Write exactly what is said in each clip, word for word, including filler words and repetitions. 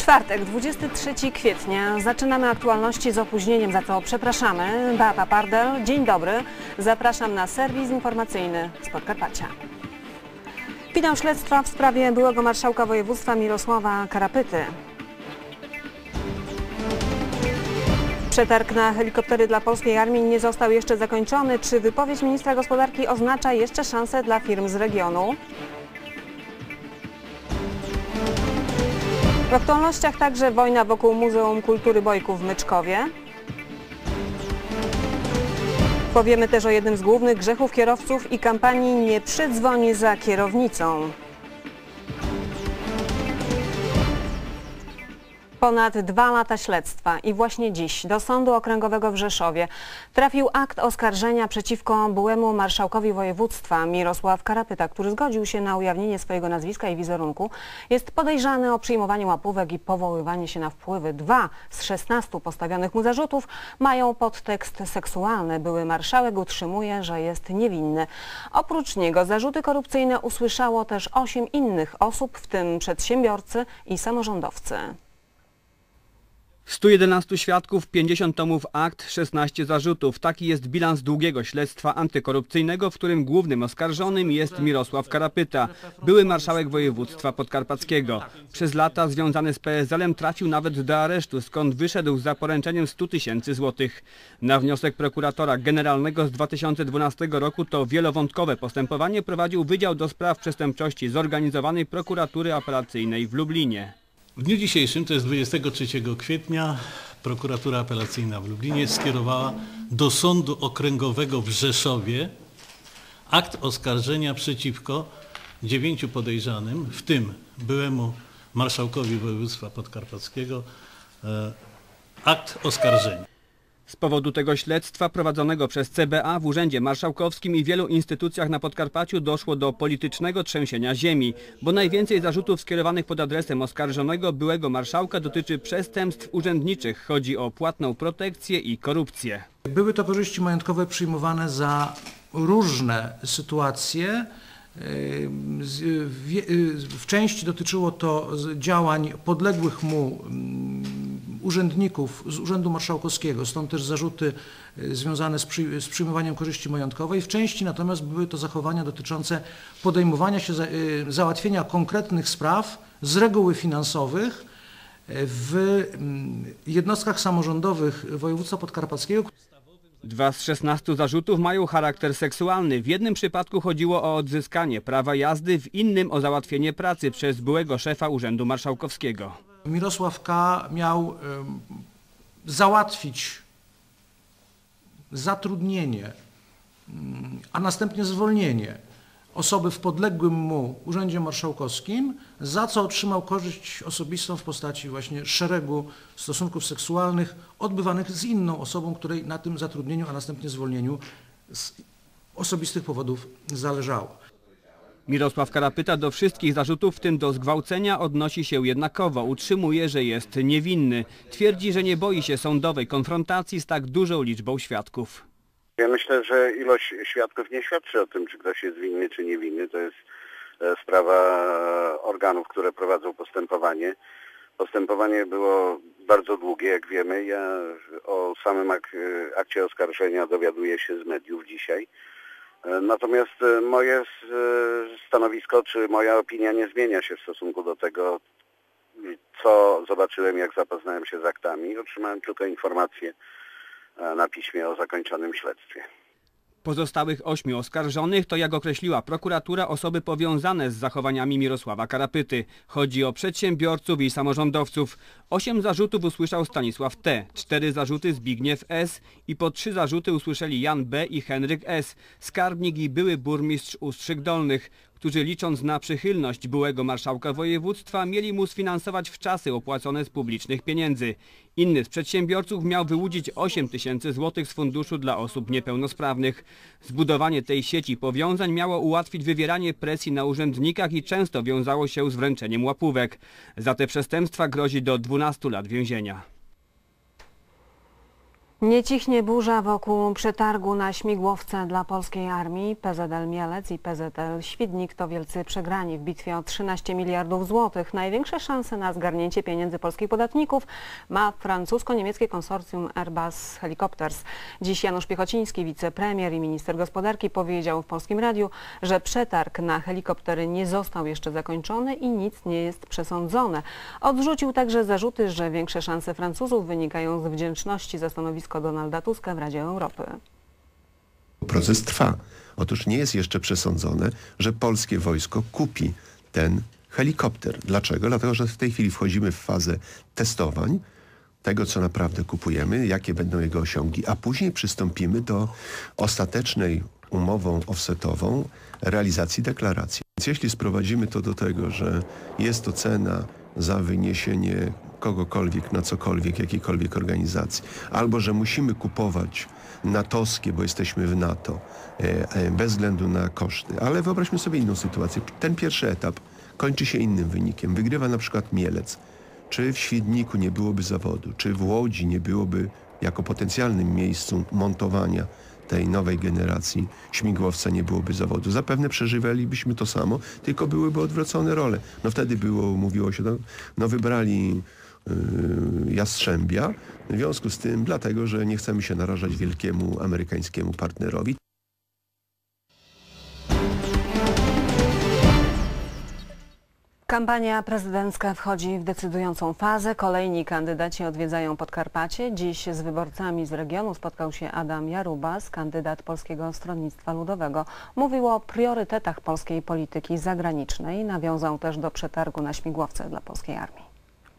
Czwartek, dwudziestego trzeciego kwietnia. Zaczynamy aktualności z opóźnieniem, za co przepraszamy. Beata Pardel, dzień dobry. Zapraszam na serwis informacyjny z Podkarpacia. Finał śledztwa w sprawie byłego marszałka województwa Mirosława Karapyty. Przetarg na helikoptery dla polskiej armii nie został jeszcze zakończony. Czy wypowiedź ministra gospodarki oznacza jeszcze szansę dla firm z regionu? W aktualnościach także wojna wokół Muzeum Kultury Bojków w Myczkowie. Powiemy też o jednym z głównych grzechów kierowców i kampanii "Nie przydzwoń za kierownicą". Ponad dwa lata śledztwa i właśnie dziś do Sądu Okręgowego w Rzeszowie trafił akt oskarżenia przeciwko byłemu marszałkowi województwa Mirosław Karapyta, który zgodził się na ujawnienie swojego nazwiska i wizerunku. Jest podejrzany o przyjmowanie łapówek i powoływanie się na wpływy. Dwa z szesnastu postawionych mu zarzutów mają podtekst seksualny. Były marszałek utrzymuje, że jest niewinny. Oprócz niego zarzuty korupcyjne usłyszało też osiem innych osób, w tym przedsiębiorcy i samorządowcy. stu jedenastu świadków, pięćdziesiąt tomów akt, szesnaście zarzutów. Taki jest bilans długiego śledztwa antykorupcyjnego, w którym głównym oskarżonym jest Mirosław Karapyta, były marszałek województwa podkarpackiego. Przez lata związany z P S L em trafił nawet do aresztu, skąd wyszedł za poręczeniem stu tysięcy złotych. Na wniosek prokuratora generalnego z dwa tysiące dwunastego roku to wielowątkowe postępowanie prowadził Wydział do Spraw Przestępczości Zorganizowanej Prokuratury Apelacyjnej w Lublinie. W dniu dzisiejszym, to jest dwudziestego trzeciego kwietnia, prokuratura apelacyjna w Lublinie skierowała do Sądu Okręgowego w Rzeszowie akt oskarżenia przeciwko dziewięciu podejrzanym, w tym byłemu marszałkowi województwa podkarpackiego, akt oskarżenia. Z powodu tego śledztwa prowadzonego przez C B A w Urzędzie Marszałkowskim i wielu instytucjach na Podkarpaciu doszło do politycznego trzęsienia ziemi, bo najwięcej zarzutów skierowanych pod adresem oskarżonego byłego marszałka dotyczy przestępstw urzędniczych. Chodzi o płatną protekcję i korupcję. Były to korzyści majątkowe przyjmowane za różne sytuacje. W części dotyczyło to działań podległych mu urzędników z Urzędu Marszałkowskiego, stąd też zarzuty związane z, przy, z przyjmowaniem korzyści majątkowej. W części natomiast były to zachowania dotyczące podejmowania się, za, załatwienia konkretnych spraw z reguły finansowych w jednostkach samorządowych województwa podkarpackiego. Dwa z szesnastu zarzutów mają charakter seksualny. W jednym przypadku chodziło o odzyskanie prawa jazdy, w innym o załatwienie pracy przez byłego szefa Urzędu Marszałkowskiego. Mirosław K. miał y, załatwić zatrudnienie, y, a następnie zwolnienie osoby w podległym mu Urzędzie Marszałkowskim, za co otrzymał korzyść osobistą w postaci właśnie szeregu stosunków seksualnych odbywanych z inną osobą, której na tym zatrudnieniu, a następnie zwolnieniu z osobistych powodów zależało. Mirosław Karapyta do wszystkich zarzutów, w tym do zgwałcenia, odnosi się jednakowo. Utrzymuje, że jest niewinny. Twierdzi, że nie boi się sądowej konfrontacji z tak dużą liczbą świadków. Ja myślę, że ilość świadków nie świadczy o tym, czy ktoś jest winny, czy niewinny. To jest sprawa organów, które prowadzą postępowanie. Postępowanie było bardzo długie, jak wiemy. Ja o samym ak akcie oskarżenia dowiaduję się z mediów dzisiaj. Natomiast moje stanowisko, czy moja opinia nie zmienia się w stosunku do tego, co zobaczyłem, jak zapoznałem się z aktami. Otrzymałem tylko informację na piśmie o zakończonym śledztwie. Pozostałych ośmiu oskarżonych to, jak określiła prokuratura, osoby powiązane z zachowaniami Mirosława Karapyty. Chodzi o przedsiębiorców i samorządowców. Osiem zarzutów usłyszał Stanisław T., cztery zarzuty Zbigniew S. i po trzy zarzuty usłyszeli Jan B. i Henryk S., skarbnik i były burmistrz Ustrzyk Dolnych, którzy licząc na przychylność byłego marszałka województwa mieli mu sfinansować wczasy opłacone z publicznych pieniędzy. Inny z przedsiębiorców miał wyłudzić osiem tysięcy złotych z funduszu dla osób niepełnosprawnych. Zbudowanie tej sieci powiązań miało ułatwić wywieranie presji na urzędnikach i często wiązało się z wręczeniem łapówek. Za te przestępstwa grozi do dwunastu lat więzienia. Nie cichnie burza wokół przetargu na śmigłowce dla polskiej armii. P Z L Mielec i P Z L Świdnik to wielcy przegrani w bitwie o trzynaście miliardów złotych. Największe szanse na zgarnięcie pieniędzy polskich podatników ma francusko-niemieckie konsorcjum Airbus Helicopters. Dziś Janusz Piechociński, wicepremier i minister gospodarki, powiedział w Polskim Radiu, że przetarg na helikoptery nie został jeszcze zakończony i nic nie jest przesądzone. Odrzucił także zarzuty, że większe szanse Francuzów wynikają z wdzięczności za stanowisko Donalda Tuska w Radzie Europy. Proces trwa. Otóż nie jest jeszcze przesądzone, że polskie wojsko kupi ten helikopter. Dlaczego? Dlatego, że w tej chwili wchodzimy w fazę testowań tego, co naprawdę kupujemy, jakie będą jego osiągi, a później przystąpimy do ostatecznej umową offsetową realizacji deklaracji. Więc jeśli sprowadzimy to do tego, że jest to cena za wyniesienie kogokolwiek na cokolwiek, jakiejkolwiek organizacji, albo że musimy kupować natowskie, bo jesteśmy w NATO, e, e, bez względu na koszty. Ale wyobraźmy sobie inną sytuację. Ten pierwszy etap kończy się innym wynikiem. Wygrywa na przykład Mielec. Czy w Świdniku nie byłoby zawodu, czy w Łodzi nie byłoby jako potencjalnym miejscu montowania tej nowej generacji śmigłowca nie byłoby zawodu. Zapewne przeżywalibyśmy to samo, tylko byłyby odwrócone role. No wtedy było, mówiło się, no, no wybrali yy, Jastrzębia, w związku z tym dlatego, że nie chcemy się narażać wielkiemu amerykańskiemu partnerowi. Kampania prezydencka wchodzi w decydującą fazę. Kolejni kandydaci odwiedzają Podkarpacie. Dziś z wyborcami z regionu spotkał się Adam Jarubas, kandydat Polskiego Stronnictwa Ludowego. Mówił o priorytetach polskiej polityki zagranicznej. Nawiązał też do przetargu na śmigłowce dla polskiej armii.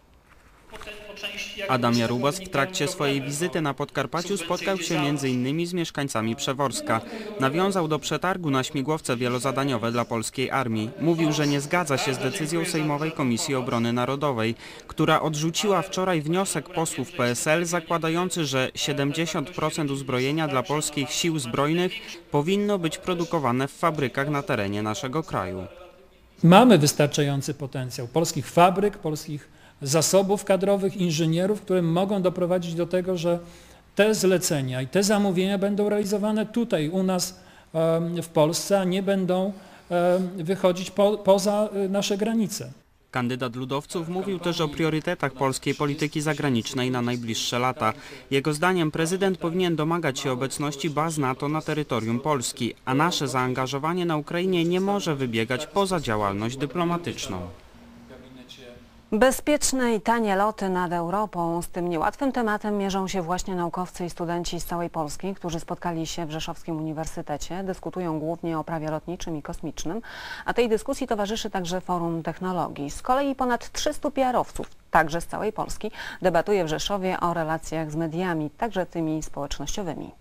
Adam Jarubas w trakcie swojej wizyty na Podkarpaciu spotkał się między innymi z mieszkańcami Przeworska. Nawiązał do przetargu na śmigłowce wielozadaniowe dla polskiej armii. Mówił, że nie zgadza się z decyzją Sejmowej Komisji Obrony Narodowej, która odrzuciła wczoraj wniosek posłów P S L zakładający, że siedemdziesiąt procent uzbrojenia dla polskich sił zbrojnych powinno być produkowane w fabrykach na terenie naszego kraju. Mamy wystarczający potencjał polskich fabryk, polskich zasobów kadrowych, inżynierów, które mogą doprowadzić do tego, że te zlecenia i te zamówienia będą realizowane tutaj u nas w Polsce, a nie będą wychodzić po, poza nasze granice. Kandydat ludowców mówił też o priorytetach polskiej polityki zagranicznej na najbliższe lata. Jego zdaniem prezydent powinien domagać się obecności baz NATO na terytorium Polski, a nasze zaangażowanie na Ukrainie nie może wybiegać poza działalność dyplomatyczną. Bezpieczne i tanie loty nad Europą. Z tym niełatwym tematem mierzą się właśnie naukowcy i studenci z całej Polski, którzy spotkali się w Rzeszowskim Uniwersytecie. Dyskutują głównie o prawie lotniczym i kosmicznym, a tej dyskusji towarzyszy także Forum Technologii. Z kolei ponad trzystu P R-owców, także z całej Polski, debatuje w Rzeszowie o relacjach z mediami, także tymi społecznościowymi.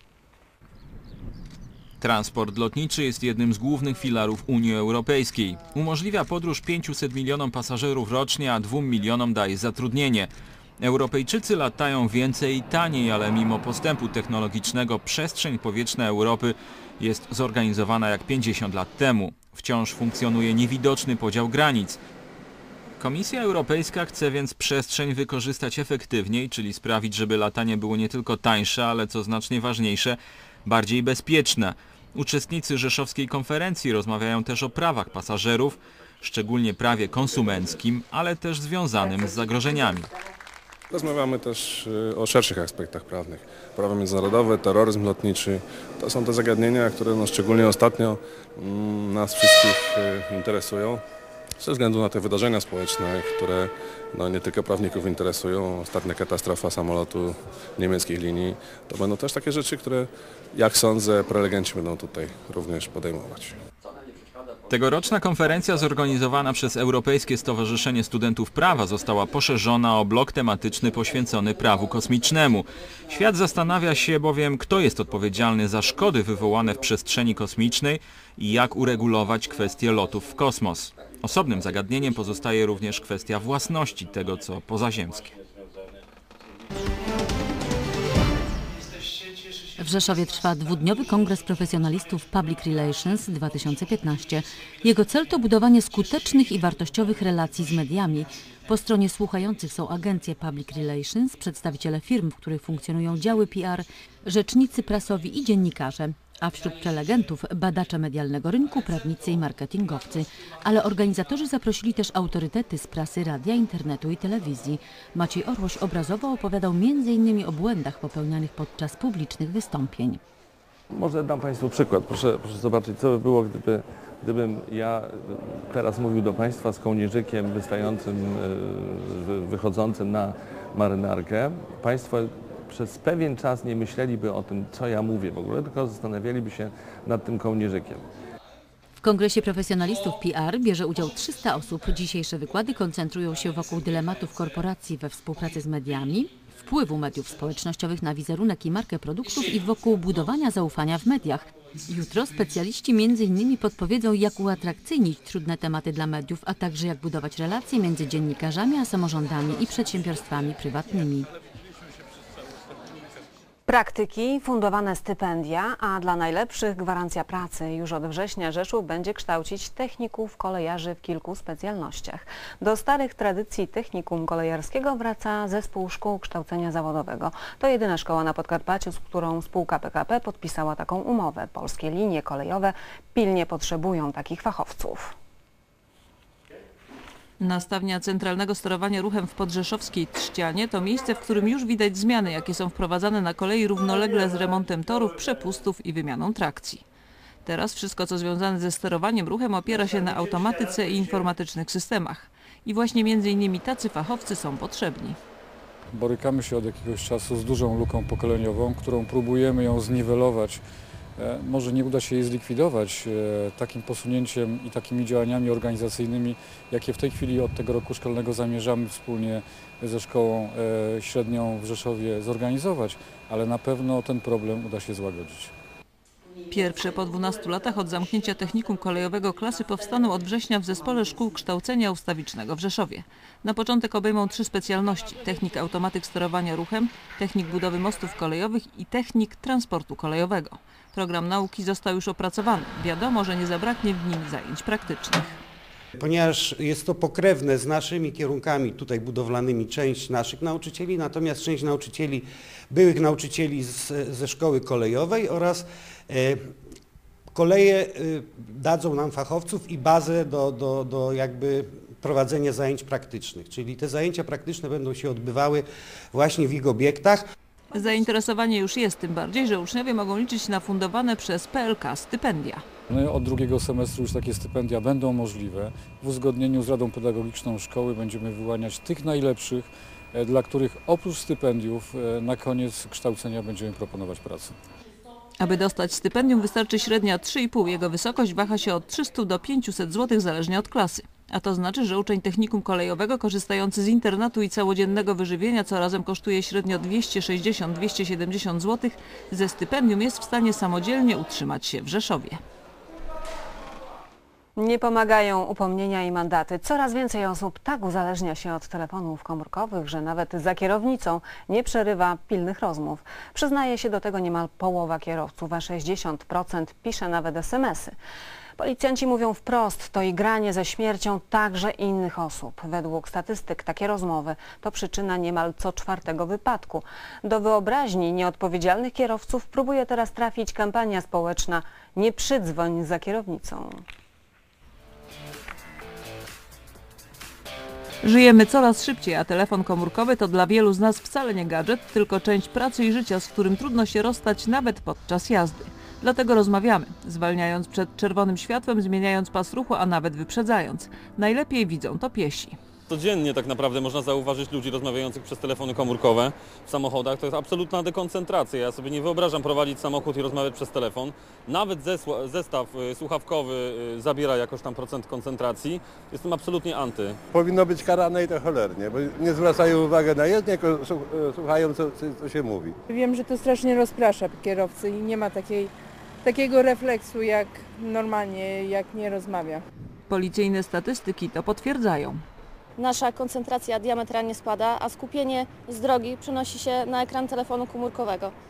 Transport lotniczy jest jednym z głównych filarów Unii Europejskiej. Umożliwia podróż pięciuset milionom pasażerów rocznie, a dwóm milionom daje zatrudnienie. Europejczycy latają więcej i taniej, ale mimo postępu technologicznego przestrzeń powietrzna Europy jest zorganizowana jak pięćdziesiąt lat temu. Wciąż funkcjonuje niewidoczny podział granic. Komisja Europejska chce więc przestrzeń wykorzystać efektywniej, czyli sprawić, żeby latanie było nie tylko tańsze, ale co znacznie ważniejsze, bardziej bezpieczne. Uczestnicy rzeszowskiej konferencji rozmawiają też o prawach pasażerów, szczególnie prawie konsumenckim, ale też związanym z zagrożeniami. Rozmawiamy też o szerszych aspektach prawnych. Prawo międzynarodowe, terroryzm lotniczy. To są te zagadnienia, które no, szczególnie ostatnio mm, nas wszystkich y, interesują. Ze względu na te wydarzenia społeczne, które no, nie tylko prawników interesują, ostatnia katastrofa samolotu niemieckich linii, to będą też takie rzeczy, które, jak sądzę, prelegenci będą tutaj również podejmować. Tegoroczna konferencja zorganizowana przez Europejskie Stowarzyszenie Studentów Prawa została poszerzona o blok tematyczny poświęcony prawu kosmicznemu. Świat zastanawia się bowiem, kto jest odpowiedzialny za szkody wywołane w przestrzeni kosmicznej i jak uregulować kwestię lotów w kosmos. Osobnym zagadnieniem pozostaje również kwestia własności tego, co pozaziemskie. W Rzeszowie trwa dwudniowy kongres profesjonalistów Public Relations dwa tysiące piętnaście. Jego cel to budowanie skutecznych i wartościowych relacji z mediami. Po stronie słuchających są agencje Public Relations, przedstawiciele firm, w których funkcjonują działy P R, rzecznicy prasowi i dziennikarze, a wśród prelegentów badacze medialnego rynku, prawnicy i marketingowcy. Ale organizatorzy zaprosili też autorytety z prasy, radia, internetu i telewizji. Maciej Orłoś obrazowo opowiadał między innymi o błędach popełnianych podczas publicznych wystąpień. Może dam Państwu przykład. Proszę, proszę zobaczyć, co by było, gdyby, gdybym ja teraz mówił do Państwa z kołnierzykiem wystającym, wychodzącym na marynarkę. Państwo przez pewien czas nie myśleliby o tym, co ja mówię w ogóle, tylko zastanawialiby się nad tym kołnierzykiem. W Kongresie Profesjonalistów P R bierze udział trzysta osób. Dzisiejsze wykłady koncentrują się wokół dylematów korporacji we współpracy z mediami, wpływu mediów społecznościowych na wizerunek i markę produktów i wokół budowania zaufania w mediach. Jutro specjaliści między innymi podpowiedzą, jak uatrakcyjnić trudne tematy dla mediów, a także jak budować relacje między dziennikarzami a samorządami i przedsiębiorstwami prywatnymi. Praktyki, fundowane stypendia, a dla najlepszych gwarancja pracy. Już od września Rzeszów będzie kształcić techników kolejarzy w kilku specjalnościach. Do starych tradycji technikum kolejarskiego wraca zespół szkół kształcenia zawodowego. To jedyna szkoła na Podkarpaciu, z którą spółka P K P podpisała taką umowę. Polskie linie kolejowe pilnie potrzebują takich fachowców. Nastawnia Centralnego Sterowania Ruchem w podrzeszowskiej Trzcianie to miejsce, w którym już widać zmiany, jakie są wprowadzane na kolei równolegle z remontem torów, przepustów i wymianą trakcji. Teraz wszystko, co związane ze sterowaniem ruchem, opiera się na automatyce i informatycznych systemach. I właśnie między innymi tacy fachowcy są potrzebni. Borykamy się od jakiegoś czasu z dużą luką pokoleniową, którą próbujemy ją zniwelować. Może nie uda się jej zlikwidować takim posunięciem i takimi działaniami organizacyjnymi, jakie w tej chwili od tego roku szkolnego zamierzamy wspólnie ze szkołą średnią w Rzeszowie zorganizować, ale na pewno ten problem uda się złagodzić. Pierwsze po dwunastu latach od zamknięcia technikum kolejowego klasy powstaną od września w Zespole Szkół Kształcenia Ustawicznego w Rzeszowie. Na początek obejmą trzy specjalności: technik automatyk sterowania ruchem, technik budowy mostów kolejowych i technik transportu kolejowego. Program nauki został już opracowany. Wiadomo, że nie zabraknie w nim zajęć praktycznych. Ponieważ jest to pokrewne z naszymi kierunkami tutaj budowlanymi, część naszych nauczycieli, natomiast część nauczycieli, byłych nauczycieli z, ze szkoły kolejowej oraz e, koleje e, dadzą nam fachowców i bazę do, do, do jakby prowadzenia zajęć praktycznych, czyli te zajęcia praktyczne będą się odbywały właśnie w ich obiektach. Zainteresowanie już jest, tym bardziej, że uczniowie mogą liczyć na fundowane przez P L K stypendia. No od drugiego semestru już takie stypendia będą możliwe. W uzgodnieniu z Radą Pedagogiczną Szkoły będziemy wyłaniać tych najlepszych, dla których oprócz stypendiów na koniec kształcenia będziemy proponować pracę. Aby dostać stypendium, wystarczy średnia trzy i pół. Jego wysokość waha się od trzystu do pięciuset złotych zależnie od klasy. A to znaczy, że uczeń technikum kolejowego korzystający z internatu i całodziennego wyżywienia, co razem kosztuje średnio dwieście sześćdziesiąt do dwieście siedemdziesiąt złotych, ze stypendium jest w stanie samodzielnie utrzymać się w Rzeszowie. Nie pomagają upomnienia i mandaty. Coraz więcej osób tak uzależnia się od telefonów komórkowych, że nawet za kierownicą nie przerywa pilnych rozmów. Przyznaje się do tego niemal połowa kierowców, a sześćdziesiąt procent pisze nawet es em esy. Policjanci mówią wprost, to igranie ze śmiercią także innych osób. Według statystyk takie rozmowy to przyczyna niemal co czwartego wypadku. Do wyobraźni nieodpowiedzialnych kierowców próbuje teraz trafić kampania społeczna "Nie przydzwoń za kierownicą". Żyjemy coraz szybciej, a telefon komórkowy to dla wielu z nas wcale nie gadżet, tylko część pracy i życia, z którym trudno się rozstać nawet podczas jazdy. Dlatego rozmawiamy, zwalniając przed czerwonym światłem, zmieniając pas ruchu, a nawet wyprzedzając. Najlepiej widzą to piesi. Codziennie tak naprawdę można zauważyć ludzi rozmawiających przez telefony komórkowe w samochodach. To jest absolutna dekoncentracja. Ja sobie nie wyobrażam prowadzić samochód i rozmawiać przez telefon. Nawet zestaw słuchawkowy zabiera jakoś tam procent koncentracji. Jestem absolutnie anty. Powinno być karane i to cholernie, bo nie zwracają uwagi na jezdnię, tylko słuchają co, co się mówi. Wiem, że to strasznie rozprasza kierowcy i nie ma takiej, takiego refleksu jak normalnie, jak nie rozmawia. Policyjne statystyki to potwierdzają. Nasza koncentracja diametralnie spada, a skupienie z drogi przenosi się na ekran telefonu komórkowego.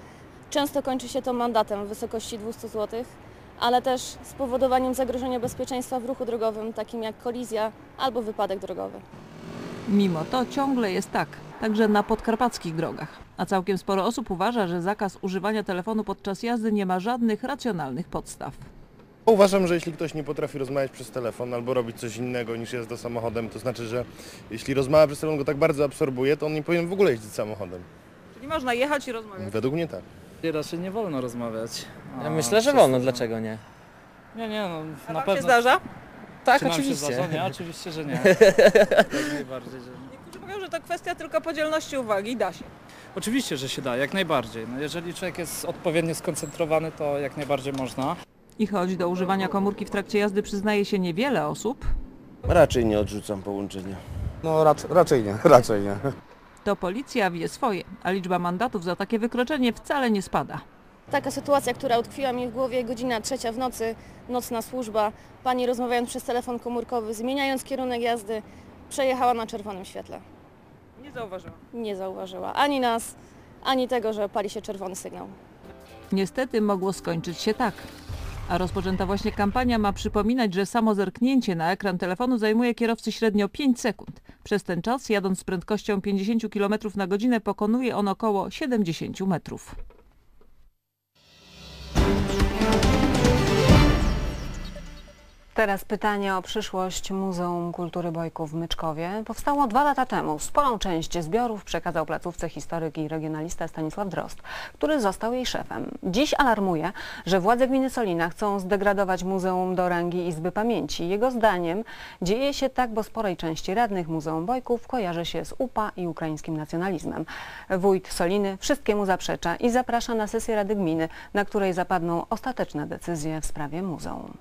Często kończy się to mandatem w wysokości dwieście złotych, ale też spowodowaniem zagrożenia bezpieczeństwa w ruchu drogowym, takim jak kolizja albo wypadek drogowy. Mimo to ciągle jest tak, także na podkarpackich drogach. A całkiem sporo osób uważa, że zakaz używania telefonu podczas jazdy nie ma żadnych racjonalnych podstaw. Uważam, że jeśli ktoś nie potrafi rozmawiać przez telefon albo robić coś innego niż jazda samochodem, to znaczy, że jeśli rozmawia przez telefon go tak bardzo absorbuje, to on nie powinien w ogóle jeździć samochodem. Czyli można jechać i rozmawiać? Według mnie tak. Raczej nie wolno rozmawiać. Ja myślę, że wolno, dlaczego nie? Nie, nie, no A na wam pewno. się zdarza? Tak, Czy nam oczywiście. Się zdarza? Nie, oczywiście, że nie. Jak najbardziej, że nie. Niektórzy mówią, że to kwestia tylko podzielności uwagi i da się. Oczywiście, że się da, jak najbardziej. No jeżeli człowiek jest odpowiednio skoncentrowany, to jak najbardziej można. I choć do używania komórki w trakcie jazdy przyznaje się niewiele osób, Raczej nie odrzucam połączenia. No raczej, raczej nie, raczej nie. to policja wie swoje, a liczba mandatów za takie wykroczenie wcale nie spada. Taka sytuacja, która utkwiła mi w głowie, godzina trzecia w nocy, nocna służba, pani rozmawiając przez telefon komórkowy, zmieniając kierunek jazdy, przejechała na czerwonym świetle. Nie zauważyła. Nie zauważyła ani nas, ani tego, że pali się czerwony sygnał. Niestety mogło skończyć się tak. A rozpoczęta właśnie kampania ma przypominać, że samo zerknięcie na ekran telefonu zajmuje kierowcy średnio pięć sekund. Przez ten czas, jadąc z prędkością pięćdziesiąt kilometrów na godzinę, pokonuje on około siedemdziesiąt metrów. Teraz pytanie o przyszłość Muzeum Kultury Bojków w Myczkowie. Powstało dwa lata temu. Sporą część zbiorów przekazał placówce historyk i regionalista Stanisław Drozd, który został jej szefem. Dziś alarmuje, że władze gminy Solina chcą zdegradować muzeum do rangi Izby Pamięci. Jego zdaniem dzieje się tak, bo sporej części radnych Muzeum Bojków kojarzy się z U P A i ukraińskim nacjonalizmem. Wójt Soliny wszystkiemu zaprzecza i zaprasza na sesję Rady Gminy, na której zapadną ostateczne decyzje w sprawie muzeum.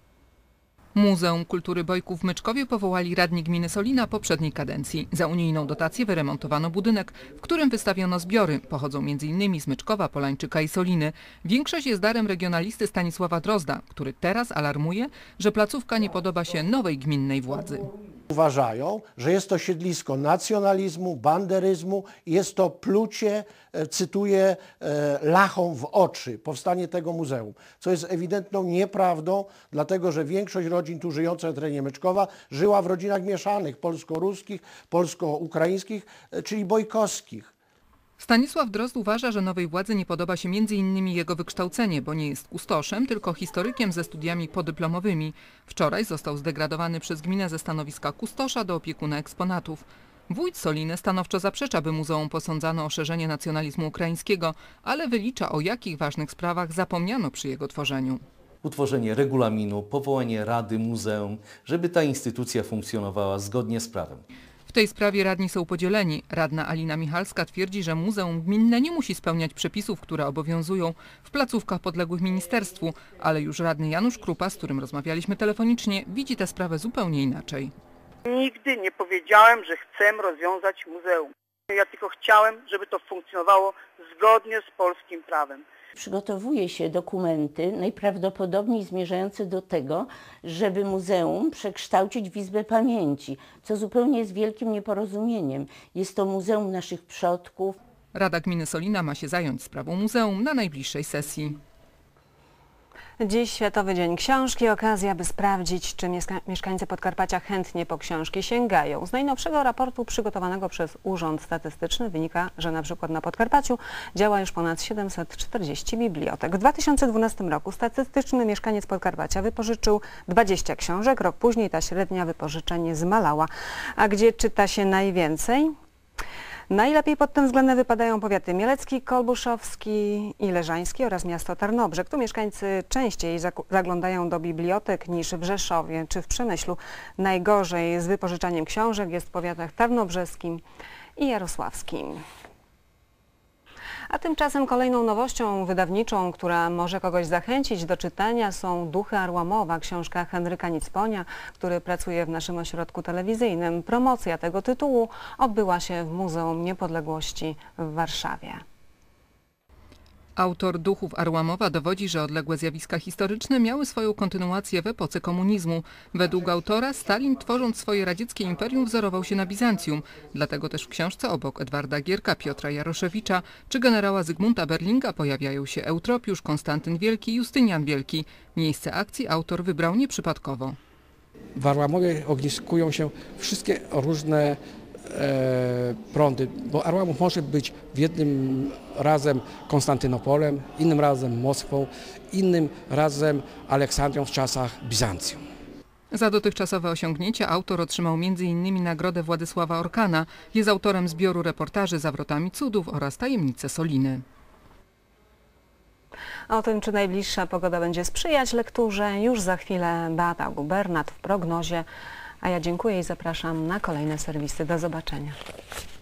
Muzeum Kultury Bojków w Myczkowie powołali radni gminy Solina poprzedniej kadencji. Za unijną dotację wyremontowano budynek, w którym wystawiono zbiory. Pochodzą między innymi z Myczkowa, Polańczyka i Soliny. Większość jest darem regionalisty Stanisława Drozda, który teraz alarmuje, że placówka nie podoba się nowej gminnej władzy. Uważają, że jest to siedlisko nacjonalizmu, banderyzmu i jest to plucie, cytuję, lachą w oczy powstanie tego muzeum, co jest ewidentną nieprawdą, dlatego że większość rodzin tu żyjących na terenie Myczkowa żyła w rodzinach mieszanych, polsko-ruskich, polsko-ukraińskich, czyli bojkowskich. Stanisław Drozd uważa, że nowej władzy nie podoba się między innymi jego wykształcenie, bo nie jest kustoszem, tylko historykiem ze studiami podyplomowymi. Wczoraj został zdegradowany przez gminę ze stanowiska kustosza do opiekuna eksponatów. Wójt Soliny stanowczo zaprzecza, by muzeum posądzano o szerzenie nacjonalizmu ukraińskiego, ale wylicza, o jakich ważnych sprawach zapomniano przy jego tworzeniu. Utworzenie regulaminu, powołanie Rady Muzeum, żeby ta instytucja funkcjonowała zgodnie z prawem. W tej sprawie radni są podzieleni. Radna Alina Michalska twierdzi, że muzeum gminne nie musi spełniać przepisów, które obowiązują w placówkach podległych ministerstwu, ale już radny Janusz Krupa, z którym rozmawialiśmy telefonicznie, widzi tę sprawę zupełnie inaczej. Nigdy nie powiedziałem, że chcę rozwiązać muzeum. Ja tylko chciałem, żeby to funkcjonowało zgodnie z polskim prawem. Przygotowuje się dokumenty najprawdopodobniej zmierzające do tego, żeby muzeum przekształcić w Izbę Pamięci, co zupełnie jest wielkim nieporozumieniem. Jest to muzeum naszych przodków. Rada Gminy Solina ma się zająć sprawą muzeum na najbliższej sesji. Dziś Światowy Dzień Książki. Okazja, by sprawdzić, czy mieszkańcy Podkarpacia chętnie po książki sięgają. Z najnowszego raportu przygotowanego przez Urząd Statystyczny wynika, że na przykład na Podkarpaciu działa już ponad siedemset czterdzieści bibliotek. W dwa tysiące dwunastym roku statystyczny mieszkaniec Podkarpacia wypożyczył dwadzieścia książek. Rok później ta średnia wypożyczeń zmalała. A gdzie czyta się najwięcej? Najlepiej pod tym względem wypadają powiaty mielecki, kolbuszowski i leżański oraz miasto Tarnobrzeg. Tu mieszkańcy częściej zaglądają do bibliotek niż w Rzeszowie czy w Przemyślu. Najgorzej z wypożyczaniem książek jest w powiatach tarnobrzeskim i jarosławskim. A tymczasem kolejną nowością wydawniczą, która może kogoś zachęcić do czytania, są Duchy Arłamowa, książka Henryka Nicponia, który pracuje w naszym ośrodku telewizyjnym. Promocja tego tytułu odbyła się w Muzeum Niepodległości w Warszawie. Autor Duchów Arłamowa dowodzi, że odległe zjawiska historyczne miały swoją kontynuację w epoce komunizmu. Według autora Stalin, tworząc swoje radzieckie imperium, wzorował się na Bizancjum. Dlatego też w książce obok Edwarda Gierka, Piotra Jaroszewicza czy generała Zygmunta Berlinga pojawiają się Eutropiusz, Konstantyn Wielki, Justynian Wielki. Miejsce akcji autor wybrał nieprzypadkowo. W Arłamowie ogniskują się wszystkie różne E, prądy, bo Arłamów może być w jednym razem Konstantynopolem, innym razem Moskwą, innym razem Aleksandrią w czasach Bizancjum. Za dotychczasowe osiągnięcia autor otrzymał między innymi nagrodę Władysława Orkana. Jest autorem zbioru reportaży Zawrotami cudów oraz Tajemnice Soliny. O tym, czy najbliższa pogoda będzie sprzyjać lekturze, już za chwilę Beata Gubernat w prognozie. A ja dziękuję i zapraszam na kolejne serwisy. Do zobaczenia.